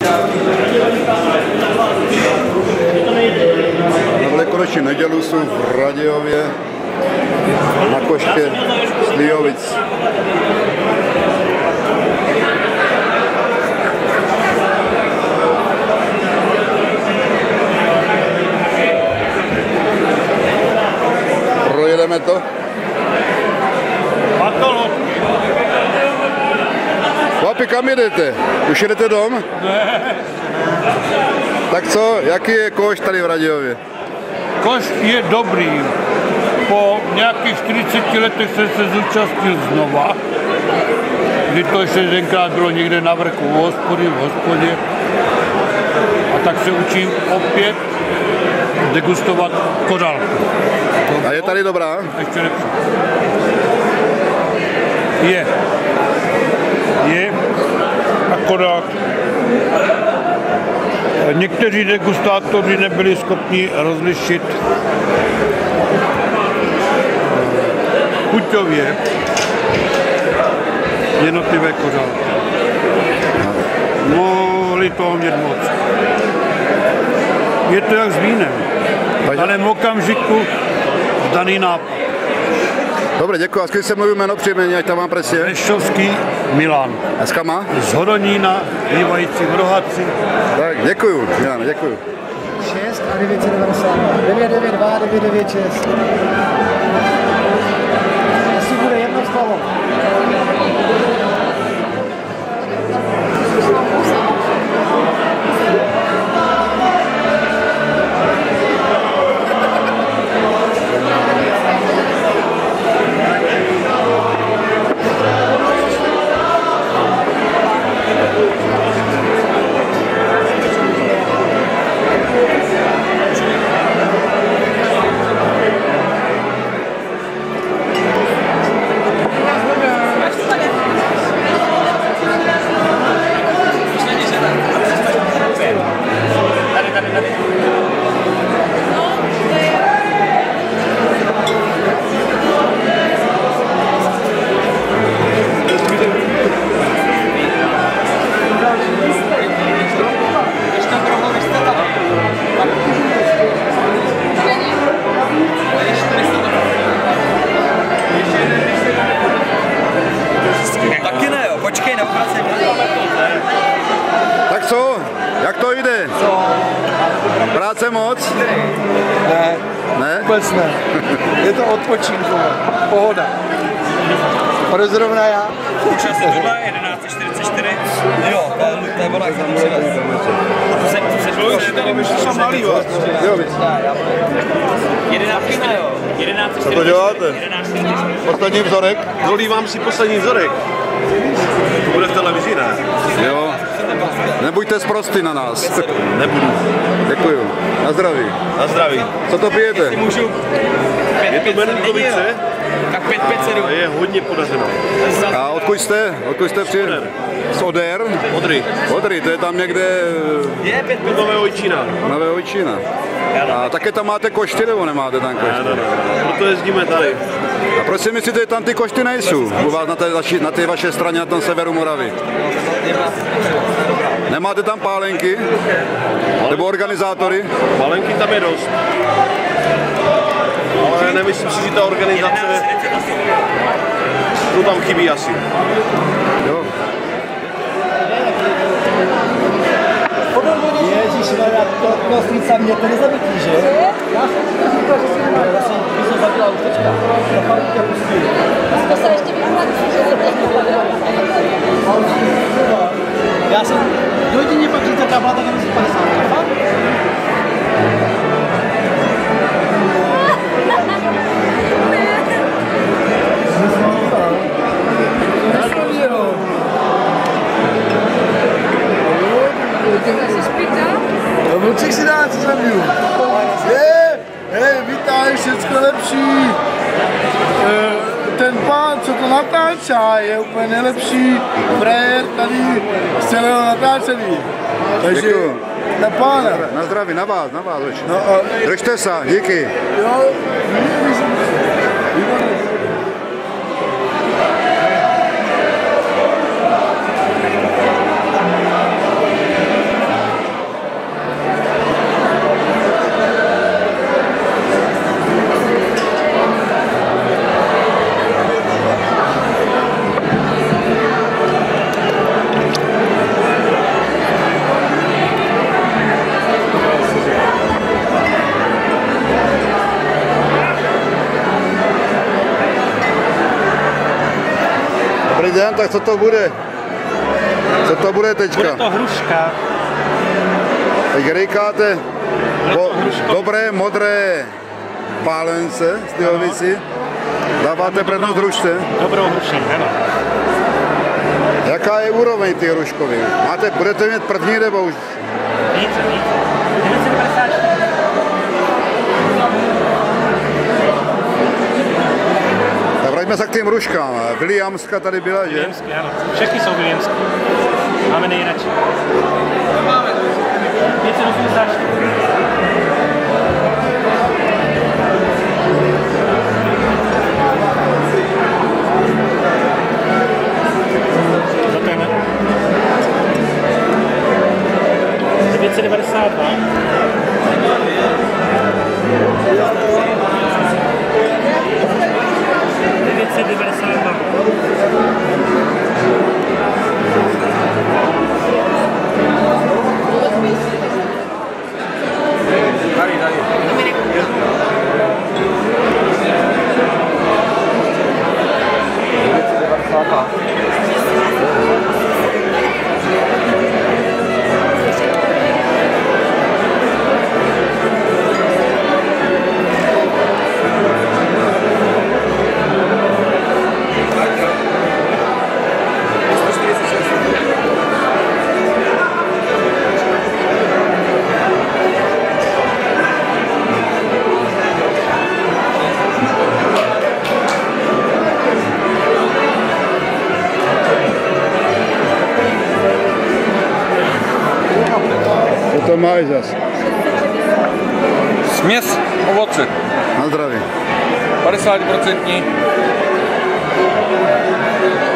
Na Velikonoční nedělu jsou v Radějově na koště Slijovic. Projedeme to? Chlapi, kam jedete? Už jedete dom? Ne. Tak co, jaký je koš tady v Radějově? Koš je dobrý. Po nějakých 40 letech jsem se zúčastnil znova, kdy to ještě jedenkrát bylo někde na vrchu v hospodě. A tak se učím opět degustovat kořálku. A je tady dobrá? Ještě lepší. Je. Akorát někteří degustátoři nebyli schopni rozlišit chuťově jednotlivé kořálky. Mohli toho mít moc. Je to jak s vínem, ale v okamžiku daný nápad. Dobře, děkuji. A když se mluví jméno příjmení, ať tam mám presně. Rešovský Milan. A z kama? Z Hodonína, bývající v Rohaci. Tak, děkuju, Milan, děkuju. 6 a 990. 992, 996. Asi bude jedno slovo. Tak co? Jak to jde? Práce moc? Ne. Ne? Vůbec ne. Je to odpočinkové. Pohoda. Proč zrovna já? Učil se tohle 11:44. Jo, to je volák, to přivez. A to se už tady myšli malý, jo? Jo, víc. 11 ne, jo. 11:44. Co to děláte? 11:44. Poslední vzorek? Dolívám si poslední vzorek. To bude v televizi, ne? Jo. Nebuďte sprostý na nás. Nebudu. Děkuju. Na zdraví. Na zdraví. Co to pijete? Můžu. Je to Menkovice? Tak 5,5,7. Je hodně podařeno. A odkud jste? Odkud jste přijeli? Z Oder? Odry. Odry, to je tam někde Je 5,5. Nové Ojčína. Nové Ojčína. A také tam máte košty, nebo nemáte tam košty? Ne. Proto jezdíme tady. A proč si myslíte, že tam ty košty nejsou? U vás na té vaší straně, na tom severu Moravy? Nemáte tam pálenky? Nebo organizátory? Malenky tam je dost. Ale nemyslím si, že ta organizace to tam chybí asi. Jo. Ježišmarja, to stříca mě to nezabití, že? Já jsem si říkal, že si nemá. Já jsem zabila už teďka. Na palutě pustí. To se ještě vyhladí, že se Já jsem do jedině pak říct, jaká byla ta 50. Fakt? Vlček si dá, co zabiju. Hej, vítaj, všecko lepší. Ten pán, co to natáčá, je úplně nejlepší frajer tady z celého natáčení. Takže na pána. Na zdraví, na vás už. No, Držte se, díky. Jo, Jan, tak co to bude? Co to bude teďka? Bude to hruška. Teď rejkáte dobré modré pálence z Tyhovici. Dáváte přednost hrušce. Dobrou hrušení, ano. Jaká je úroveň ty hruškový? Budete mít první nebo už? Více. 954. Tak vraťme se k těm hruškám. Williamska tady byla, že? Williamsky, ano. Všechny jsou Williamsky. Máme nejradši. 584. Zatujeme. 992. Co to máš zas? Směs ovoce. Na zdraví. 50%.